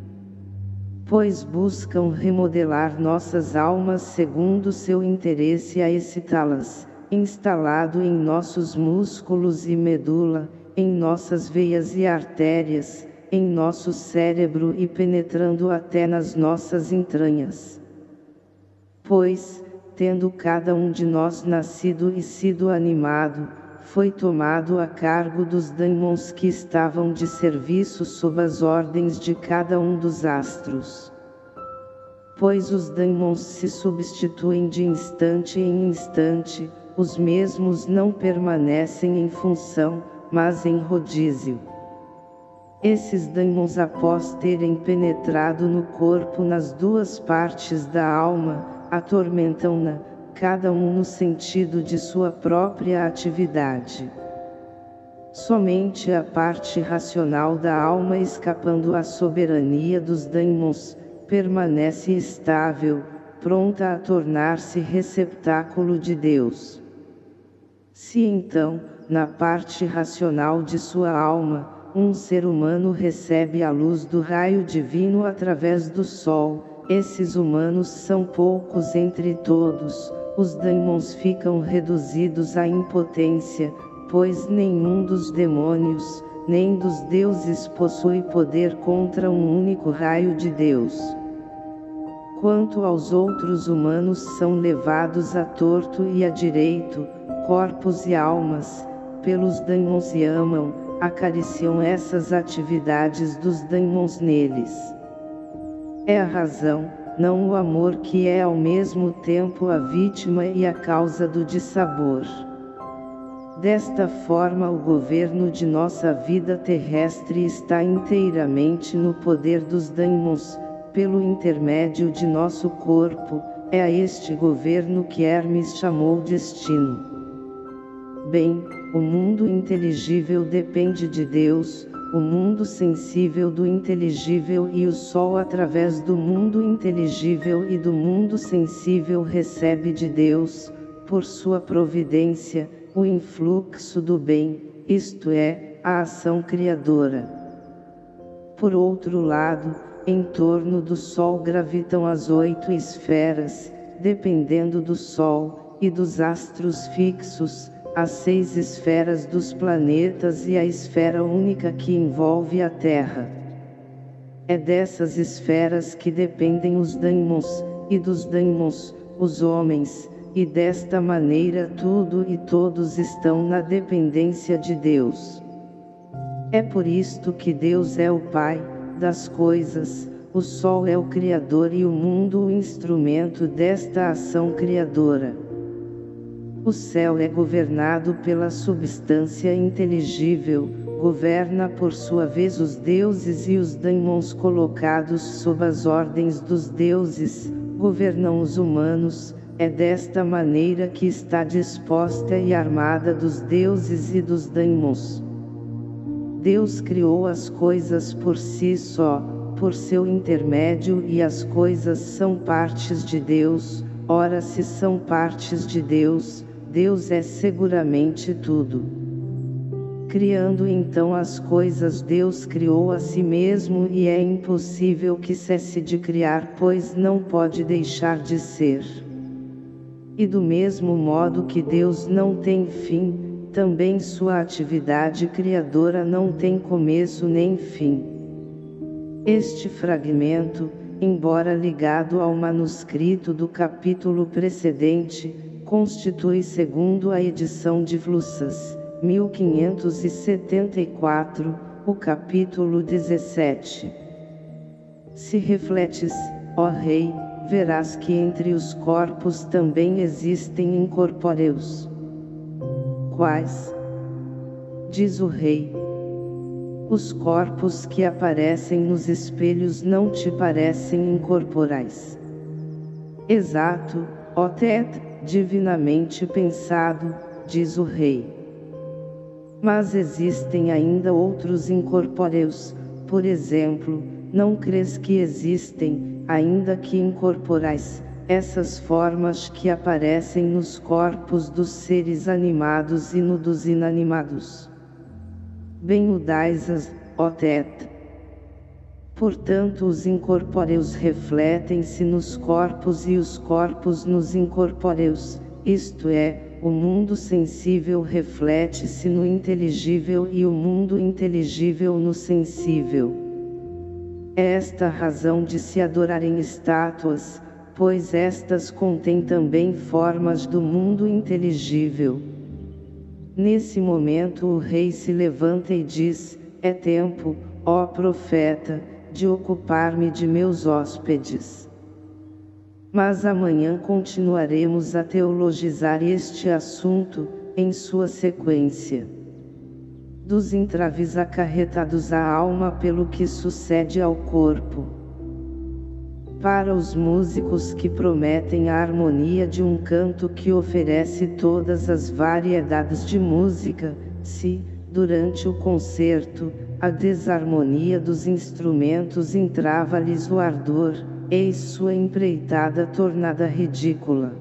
Pois buscam remodelar nossas almas segundo seu interesse a excitá-las, instalado em nossos músculos e medula, em nossas veias e artérias, em nosso cérebro e penetrando até nas nossas entranhas. Pois, tendo cada um de nós nascido e sido animado, foi tomado a cargo dos daimons que estavam de serviço sob as ordens de cada um dos astros. Pois os daimons se substituem de instante em instante, os mesmos não permanecem em função, mas em rodízio. Esses daimons, após terem penetrado no corpo nas duas partes da alma, atormentam-na, cada um no sentido de sua própria atividade. Somente a parte racional da alma, escapando à soberania dos daimons, permanece estável, pronta a tornar-se receptáculo de Deus. Se então, na parte racional de sua alma, um ser humano recebe a luz do raio divino através do Sol, esses humanos são poucos entre todos, os daimons ficam reduzidos à impotência, pois nenhum dos demônios, nem dos deuses possui poder contra um único raio de Deus. Quanto aos outros humanos, são levados a torto e a direito, corpos e almas, pelos daimons e amam, acariciam essas atividades dos daimons neles. É a razão, não o amor, que é ao mesmo tempo a vítima e a causa do dissabor. Desta forma, o governo de nossa vida terrestre está inteiramente no poder dos daimons, pelo intermédio de nosso corpo. É a este governo que Hermes chamou destino. Bem, o mundo inteligível depende de Deus, o mundo sensível do inteligível, e o Sol, através do mundo inteligível e do mundo sensível, recebe de Deus, por sua providência, o influxo do bem, isto é, a ação criadora. Por outro lado, em torno do Sol gravitam as 8 esferas, dependendo do Sol, e dos astros fixos, as 6 esferas dos planetas e a esfera única que envolve a Terra. É dessas esferas que dependem os daimons, e dos daimons, os homens, e desta maneira tudo e todos estão na dependência de Deus. É por isto que Deus é o Pai das coisas, o Sol é o Criador e o mundo o instrumento desta ação criadora. O céu é governado pela substância inteligível, governa por sua vez os deuses, e os daimons, colocados sob as ordens dos deuses, governam os humanos. É desta maneira que está disposta e armada dos deuses e dos daimons. Deus criou as coisas por si só, por seu intermédio, e as coisas são partes de Deus. Ora, se são partes de Deus, Deus é seguramente tudo. Criando então as coisas, Deus criou a si mesmo, e é impossível que cesse de criar, pois não pode deixar de ser. E do mesmo modo que Deus não tem fim, também sua atividade criadora não tem começo nem fim. Este fragmento, embora ligado ao manuscrito do capítulo precedente, constitui, segundo a edição de Flussas, 1574, o capítulo 17. Se refletes, ó Rei, verás que entre os corpos também existem incorpóreos. Quais? Diz o Rei. Os corpos que aparecem nos espelhos não te parecem incorporais. Exato, ó Tet, divinamente pensado, diz o Rei. Mas existem ainda outros incorpóreos, por exemplo, não crês que existem, ainda que incorporais, essas formas que aparecem nos corpos dos seres animados e no dos inanimados? Bem o dais, ó Tet. Portanto, os incorpóreos refletem-se nos corpos e os corpos nos incorpóreos, isto é, o mundo sensível reflete-se no inteligível e o mundo inteligível no sensível. É esta a razão de se adorarem estátuas, pois estas contêm também formas do mundo inteligível. Nesse momento o Rei se levanta e diz: é tempo, ó profeta, de ocupar-me de meus hóspedes. Mas amanhã continuaremos a teologizar este assunto, em sua sequência. Dos entraves acarretados à alma pelo que sucede ao corpo. Para os músicos que prometem a harmonia de um canto que oferece todas as variedades de música, se, durante o concerto, a desarmonia dos instrumentos entrava-lhes o ardor, eis sua empreitada tornada ridícula.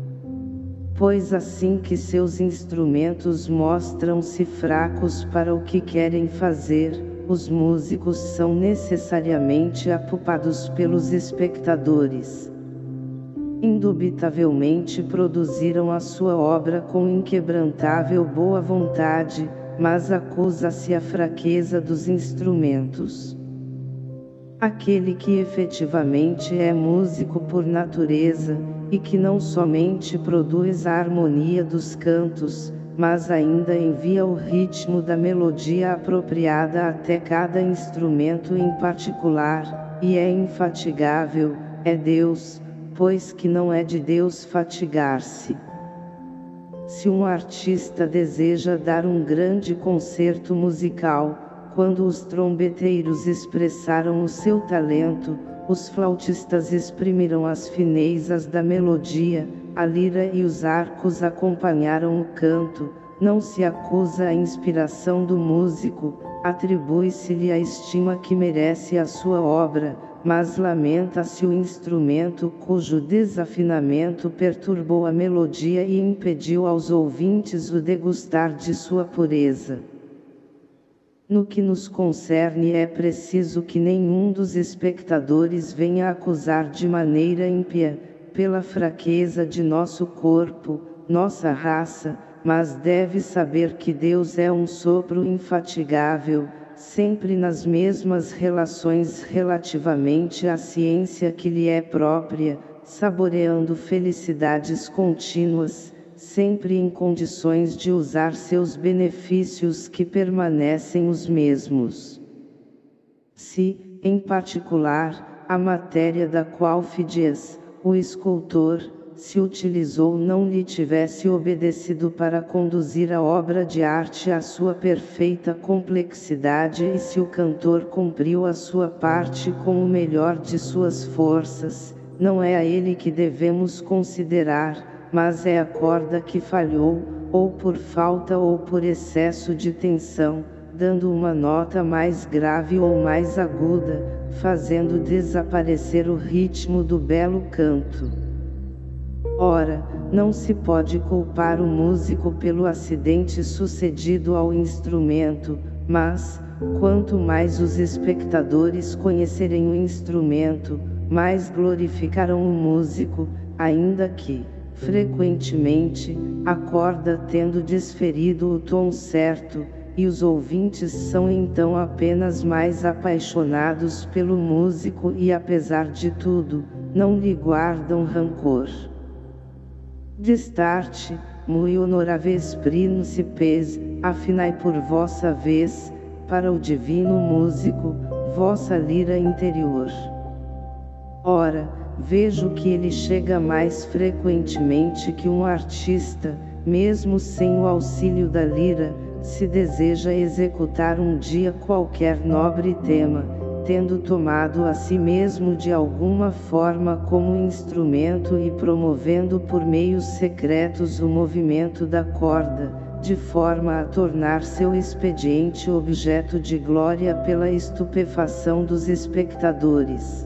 Pois assim que seus instrumentos mostram-se fracos para o que querem fazer, os músicos são necessariamente apupados pelos espectadores. Indubitavelmente produziram a sua obra com inquebrantável boa vontade, mas acusa-se a fraqueza dos instrumentos. Aquele que efetivamente é músico por natureza, e que não somente produz a harmonia dos cantos, mas ainda envia o ritmo da melodia apropriada até cada instrumento em particular, e é infatigável, é Deus, pois que não é de Deus fatigar-se. Se um artista deseja dar um grande concerto musical, quando os trombeteiros expressaram o seu talento, os flautistas exprimiram as finezas da melodia, a lira e os arcos acompanharam o canto. Não se acusa a inspiração do músico, atribui-se-lhe a estima que merece a sua obra, mas lamenta-se o instrumento cujo desafinamento perturbou a melodia e impediu aos ouvintes o degustar de sua pureza. No que nos concerne, é preciso que nenhum dos espectadores venha acusar de maneira ímpia, pela fraqueza de nosso corpo, nossa raça, mas deve saber que Deus é um sopro infatigável, sempre nas mesmas relações relativamente à ciência que lhe é própria, saboreando felicidades contínuas, sempre em condições de usar seus benefícios que permanecem os mesmos. Se, em particular, a matéria da qual Fidias, o escultor, se utilizou não lhe tivesse obedecido para conduzir a obra de arte à sua perfeita complexidade e se o cantor cumpriu a sua parte com o melhor de suas forças, não é a ele que devemos considerar, mas é a corda que falhou, ou por falta ou por excesso de tensão, dando uma nota mais grave ou mais aguda, fazendo desaparecer o ritmo do belo canto. Ora, não se pode culpar o músico pelo acidente sucedido ao instrumento, mas, quanto mais os espectadores conhecerem o instrumento, mais glorificarão o músico, ainda que, frequentemente, a corda tendo desferido o tom certo, e os ouvintes são então apenas mais apaixonados pelo músico e apesar de tudo, não lhe guardam rancor. Destarte, mui honoráveis príncipes, afinai por vossa vez, para o divino músico, vossa lira interior. Ora, vejo que ele chega mais frequentemente que um artista, mesmo sem o auxílio da lira, se deseja executar um dia qualquer nobre tema, tendo tomado a si mesmo de alguma forma como instrumento e promovendo por meios secretos o movimento da corda, de forma a tornar seu expediente objeto de glória pela estupefação dos espectadores.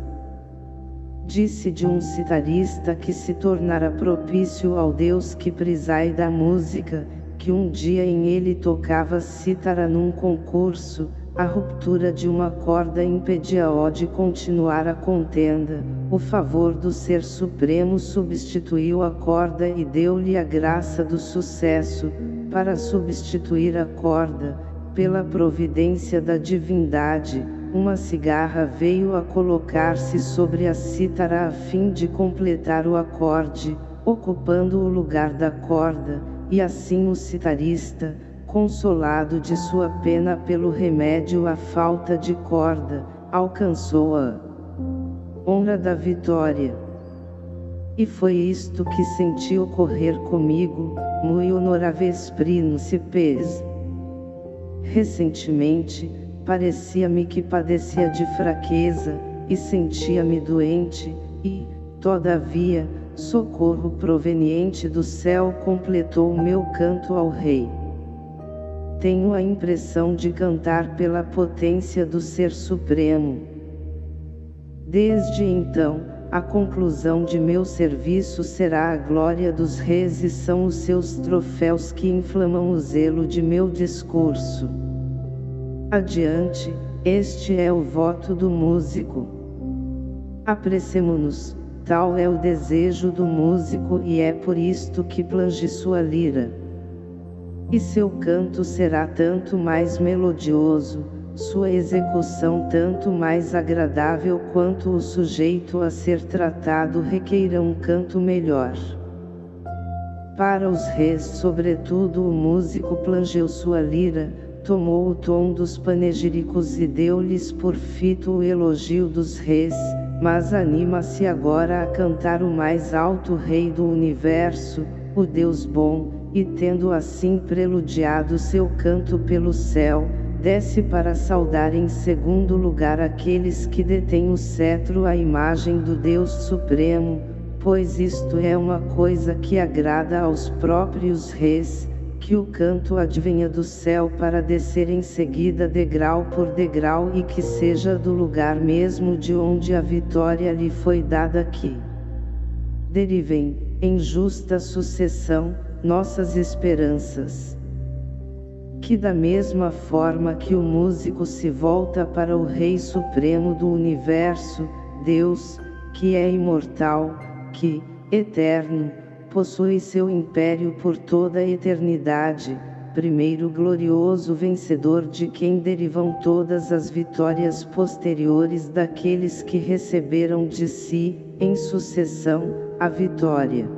Disse de um citarista que se tornara propício ao Deus que preside a música, que um dia em ele tocava cítara num concurso, a ruptura de uma corda impedia-o de continuar a contenda, o favor do Ser Supremo substituiu a corda e deu-lhe a graça do sucesso, para substituir a corda, pela providência da divindade, uma cigarra veio a colocar-se sobre a cítara a fim de completar o acorde, ocupando o lugar da corda, e assim o citarista, consolado de sua pena pelo remédio à falta de corda, alcançou a honra da vitória. E foi isto que senti ocorrer comigo, mui honoráveis príncipes. Recentemente, parecia-me que padecia de fraqueza, e sentia-me doente, e, todavia, socorro proveniente do céu completou o meu canto ao Rei. Tenho a impressão de cantar pela potência do Ser Supremo. Desde então, a conclusão de meu serviço será a glória dos reis e são os seus troféus que inflamam o zelo de meu discurso. Adiante, este é o voto do músico. Apressemo-nos, tal é o desejo do músico e é por isto que plange sua lira. E seu canto será tanto mais melodioso, sua execução tanto mais agradável quanto o sujeito a ser tratado requeira um canto melhor. Para os reis, sobretudo o músico plangeu sua lira, tomou o tom dos panegíricos e deu-lhes por fito o elogio dos reis, mas anima-se agora a cantar o mais alto Rei do Universo, o Deus bom, e tendo assim preludiado seu canto pelo céu, desce para saudar em segundo lugar aqueles que detêm o cetro à imagem do Deus Supremo, pois isto é uma coisa que agrada aos próprios reis, que o canto advenha do céu para descer em seguida degrau por degrau e que seja do lugar mesmo de onde a vitória lhe foi dada que derivem, em justa sucessão, nossas esperanças. Que da mesma forma que o músico se volta para o Rei Supremo do Universo, Deus, que é imortal, que, eterno, possui seu império por toda a eternidade, primeiro glorioso vencedor de quem derivam todas as vitórias posteriores daqueles que receberam de si, em sucessão, a vitória.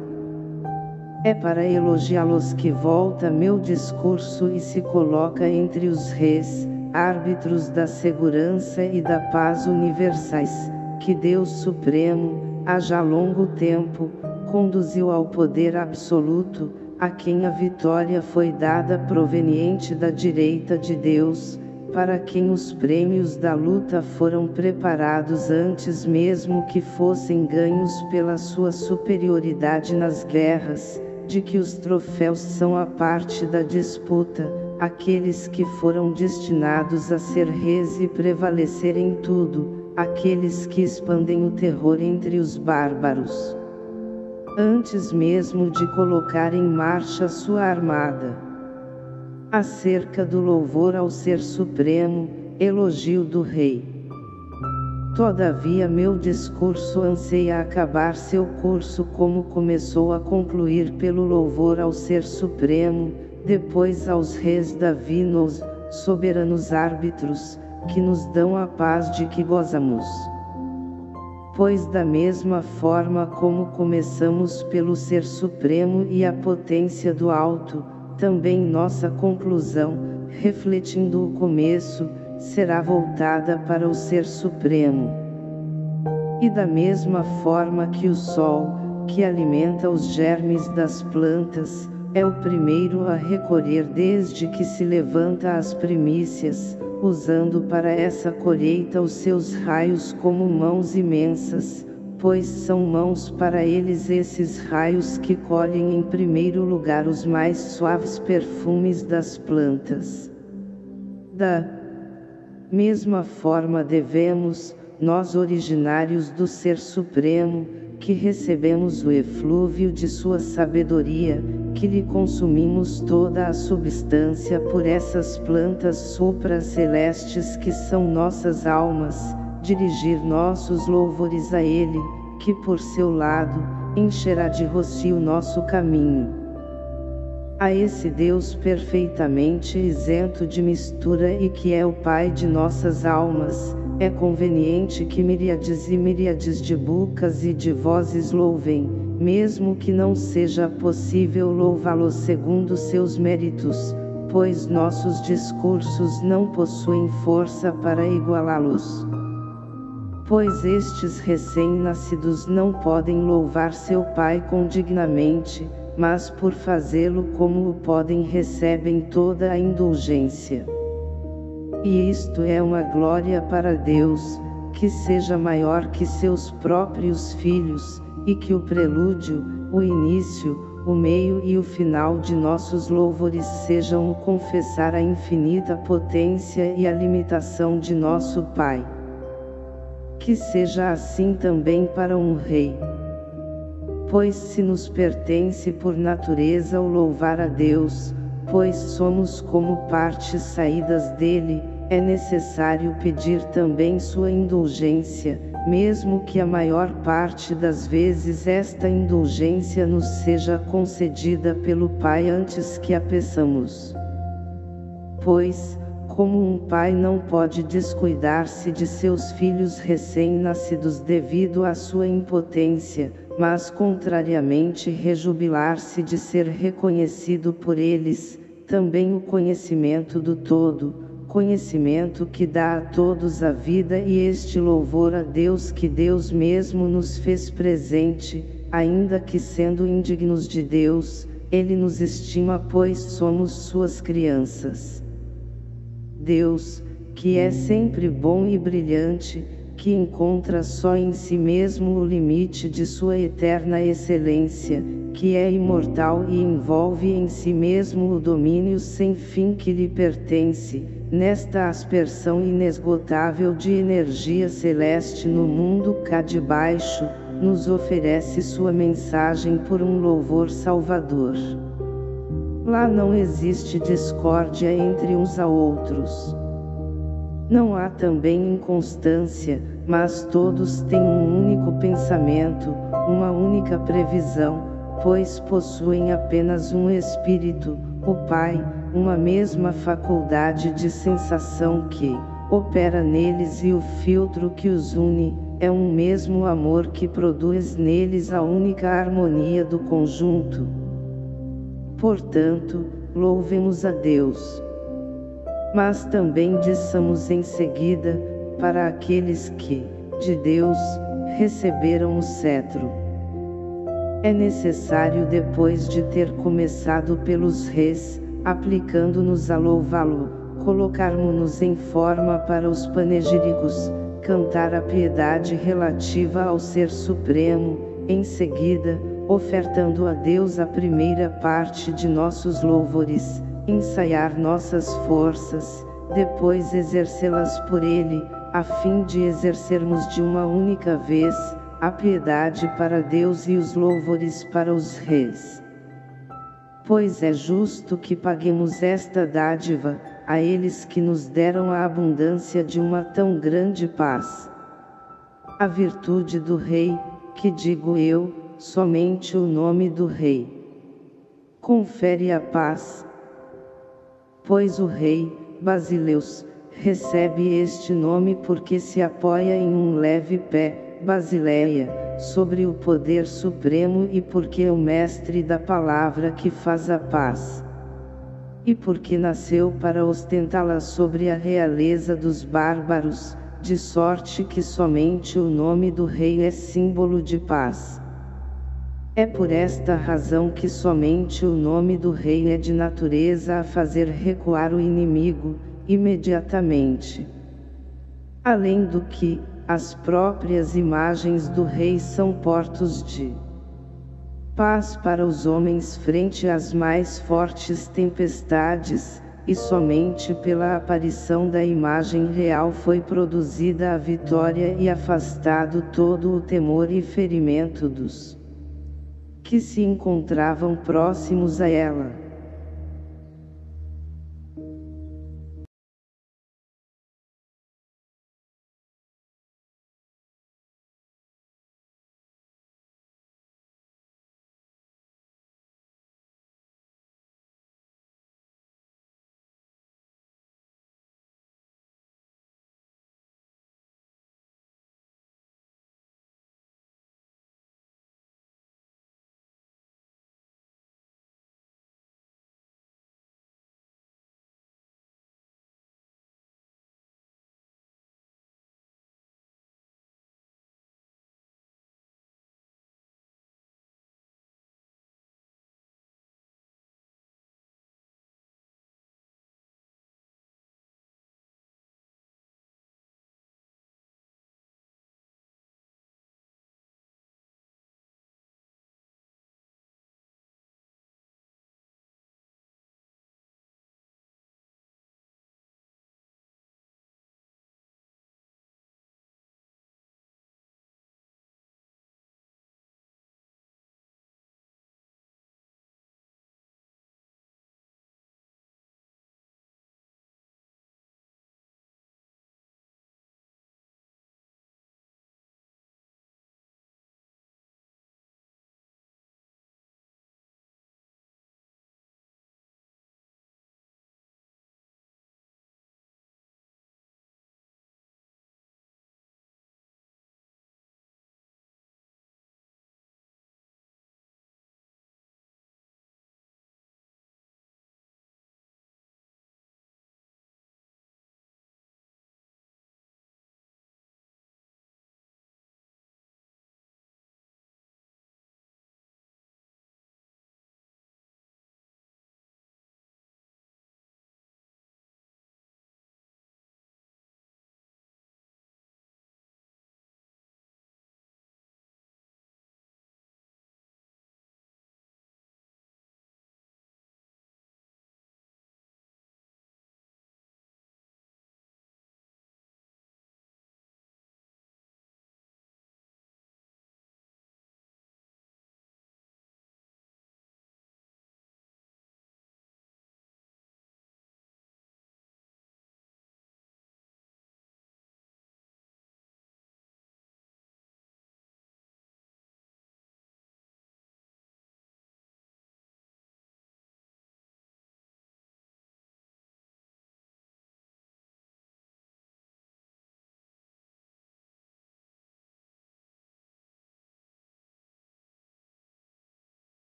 É para elogiá-los que volta meu discurso e se coloca entre os reis, árbitros da segurança e da paz universais, que Deus Supremo, há já longo tempo, conduziu ao poder absoluto, a quem a vitória foi dada proveniente da direita de Deus, para quem os prêmios da luta foram preparados antes mesmo que fossem ganhos pela sua superioridade nas guerras, de que os troféus são a parte da disputa, aqueles que foram destinados a ser reis e prevalecer em tudo, aqueles que expandem o terror entre os bárbaros, antes mesmo de colocar em marcha sua armada. Acerca do louvor ao Ser Supremo, elogio do Rei. Todavia meu discurso anseia acabar seu curso como começou a concluir pelo louvor ao Ser Supremo, depois aos reis divinos, soberanos árbitros, que nos dão a paz de que gozamos. Pois da mesma forma como começamos pelo Ser Supremo e a potência do alto, também nossa conclusão, refletindo o começo, será voltada para o Ser Supremo. E da mesma forma que o sol, que alimenta os germes das plantas, é o primeiro a recolher desde que se levanta as primícias, usando para essa colheita os seus raios como mãos imensas, pois são mãos para eles esses raios que colhem em primeiro lugar os mais suaves perfumes das plantas. Da mesma forma devemos, nós originários do Ser Supremo, que recebemos o eflúvio de sua sabedoria, que lhe consumimos toda a substância por essas plantas supracelestes que são nossas almas, dirigir nossos louvores a Ele, que por seu lado, encherá de rocio nosso caminho. A esse Deus perfeitamente isento de mistura e que é o Pai de nossas almas, é conveniente que miríades e miríades de bocas e de vozes louvem, mesmo que não seja possível louvá-lo segundo seus méritos, pois nossos discursos não possuem força para igualá-los. Pois estes recém-nascidos não podem louvar seu Pai condignamente, mas por fazê-lo como o podem recebem toda a indulgência. E isto é uma glória para Deus, que seja maior que seus próprios filhos, e que o prelúdio, o início, o meio e o final de nossos louvores sejam o confessar a infinita potência e a limitação de nosso Pai. Que seja assim também para um rei. Pois se nos pertence por natureza o louvar a Deus, pois somos como partes saídas dele, é necessário pedir também sua indulgência, mesmo que a maior parte das vezes esta indulgência nos seja concedida pelo Pai antes que a peçamos. Pois, Como um pai não pode descuidar-se de seus filhos recém-nascidos devido à sua impotência, mas contrariamente rejubilar-se de ser reconhecido por eles, também o conhecimento do todo, conhecimento que dá a todos a vida e este louvor a Deus que Deus mesmo nos fez presente, ainda que sendo indignos de Deus, Ele nos estima pois somos suas crianças. Deus, que é sempre bom e brilhante, que encontra só em si mesmo o limite de sua eterna excelência, que é imortal e envolve em si mesmo o domínio sem fim que lhe pertence, nesta aspersão inesgotável de energia celeste no mundo cá de baixo, nos oferece sua mensagem por um louvor salvador. Lá não existe discórdia entre uns a outros. Não há também inconstância, mas todos têm um único pensamento, uma única previsão, pois possuem apenas um Espírito, o Pai, uma mesma faculdade de sensação que opera neles e o filtro que os une, é um mesmo amor que produz neles a única harmonia do conjunto. Portanto, louvemos a Deus. Mas também diçamos em seguida, para aqueles que, de Deus, receberam o cetro. É necessário depois de ter começado pelos reis, aplicando-nos a louvá-lo, colocarmos-nos em forma para os panegíricos, cantar a piedade relativa ao Ser Supremo, em seguida, ofertando a Deus a primeira parte de nossos louvores, ensaiar nossas forças, depois exercê-las por Ele, a fim de exercermos de uma única vez, a piedade para Deus e os louvores para os reis. Pois é justo que paguemos esta dádiva, a eles que nos deram a abundância de uma tão grande paz. A virtude do rei, que digo eu, somente o nome do rei confere a paz. Pois o rei, Basileus, recebe este nome porque se apoia em um leve pé, Basileia, sobre o poder supremo e porque é o mestre da palavra que faz a paz. E porque nasceu para ostentá-la sobre a realeza dos bárbaros, de sorte que somente o nome do rei é símbolo de paz. É por esta razão que somente o nome do rei é de natureza a fazer recuar o inimigo, imediatamente. Além do que, as próprias imagens do rei são portos de paz para os homens frente às mais fortes tempestades, e somente pela aparição da imagem real foi produzida a vitória e afastado todo o temor e ferimento dos que se encontravam próximos a ela.